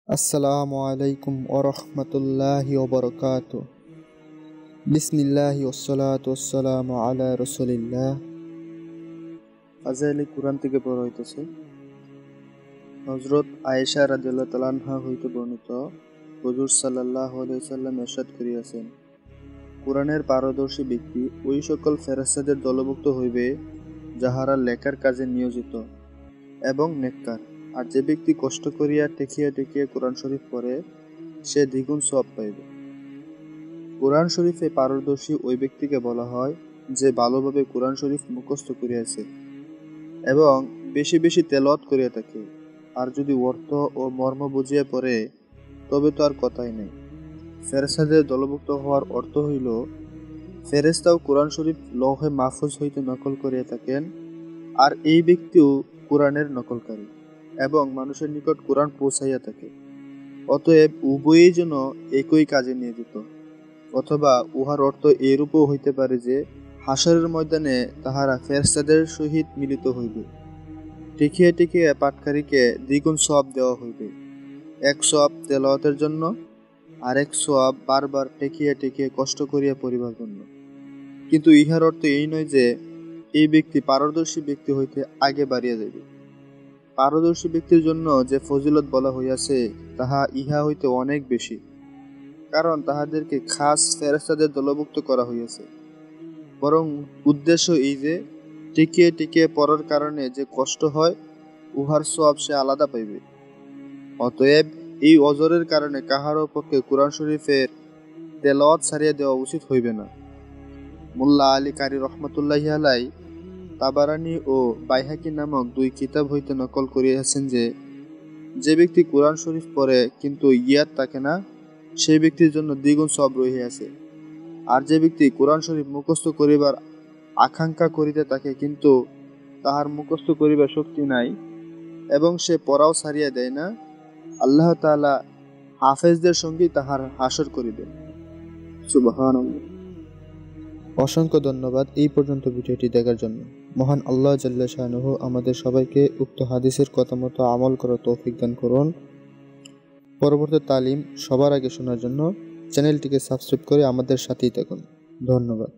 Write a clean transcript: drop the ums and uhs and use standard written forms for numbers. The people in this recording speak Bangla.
আসসালামু আলাইকুম ওয়া রাহমাতুল্লাহি ওয়া বারাকাতুহু। বিসমিল্লাহি ওয়াসসালাতু ওয়াসসালামু আলা রাসূলিল্লাহ। ফাজাইলে কুরআন থেকে পড়া হইতেছে। হযরত আয়েশা রাদিয়াল্লাহু তাআলা আনহা হইতে বর্ণিত, হুজুর সাল্লাল্লাহু আলাইহি ওয়াসাল্লাম ইরশাদ করিয়াছেন, কুরআনের পারদর্শী ব্যক্তি ওই সকল ফেরেশতাদের দলভুক্ত হইবে যাহারা লেখার কাজে নিয়োজিত এবং নেককার। আর যে ব্যক্তি কষ্ট করিয়া টেকিয়া টেকিয়া কোরআন শরীফ পড়ে সে দ্বিগুণ সওয়াব পাইবে। কোরআন শরীফে পারদর্শী ওই ব্যক্তিকে বলা হয় যে ভালোভাবে কোরআন শরীফ মুখস্থ করিয়াছে এবং বেশি বেশি তেলাওয়াত করিয়া থাকে। আর যদি অর্থ ও মর্ম বুঝিয়া পড়ে তবে তো আর কথাই নেই। ফেরেশতাদের দলভুক্ত হওয়ার অর্থ হইল, ফেরেশতাও কোরআন শরীফ লৌহে মাহফুজ হইতে নকল করিয়া থাকেন, আর এই ব্যক্তিও কোরআনের নকলকারী এবং মানুষের নিকট কোরআন পৌঁছাইয়া থাকে। অতএব উভয়ই যেন একই কাজে নিয়োজিত। অথবা উহার অর্থ এরূপও হইতে পারে যে হাসরের ময়দানে তাহারা ফেরেশতাদের সহিত মিলিত হইবে। টিকিয়া টিকিয়া পাঠকারীকে দ্বিগুণ সওয়াব দেওয়া হইবে, এক সওয়াব তেলাওয়াতের জন্য, আর এক সওয়াব বারবার টেকিয়া টেকিয়া কষ্ট করিয়া পড়িবার জন্য। কিন্তু ইহার অর্থ এই নয় যে এই ব্যক্তি পারদর্শী ব্যক্তি হইতে আগে বাড়িয়া যাইবে। পারদর্শী ব্যক্তির জন্য যে ফজিলত বলা হইয়াছে তাহা ইহা হইতে অনেক বেশি, কারণ তাহাদেরকে খাস ফেরেশতাদের দলভুক্ত করা হইয়াছে। বরং উদ্দেশ্য এই যে টিকিয়ে টিকিয়ে পড়ার কারণে যে কষ্ট হয় উহার সওয়াব সে আলাদা পাইবে। অতএব এই অজরের কারণে কাহারও পক্ষে কোরআন শরীফের তেলাওয়াত ছাড়িয়া দেওয়া উচিত হইবে না। মোল্লা আলী কারি রহমতুল্লাহি আলাই তাবারানী ও বাইহাকি নামক দুই কিতাব হইতে নকল করিয়াছেন যে ব্যক্তি কোরআন শরীফ পড়ে কিন্তু ইয়াদ থাকে না, সেই ব্যক্তির জন্য দ্বিগুণ সওয়াব রহিয়াছে। আর যে ব্যক্তি কোরআন শরীফ মুখস্থ করিবার আকাঙ্ক্ষা করিতে থাকে কিন্তু তাহার মুখস্থ করিবার শক্তি নাই এবং সে পড়াও ছাড়িয়া দেয় না, আল্লাহ তাআলা হাফেজদের সঙ্গেই তাহার হাসর করিবেন। সুবহানাল্লাহ। অসংখ্য ধন্যবাদ এই পর্যন্ত ভিডিওটি দেখার জন্য। মহান আল্লাহ জাল্লা শানুহু আমাদের সবাইকে উক্ত হাদিসের কথা মতো আমল করার তৌফিক দান করুন। পরবর্তী তালিম সবার আগে শোনার জন্য চ্যানেলটিকে সাবস্ক্রাইব করে আমাদের সাথেই থাকুন। ধন্যবাদ।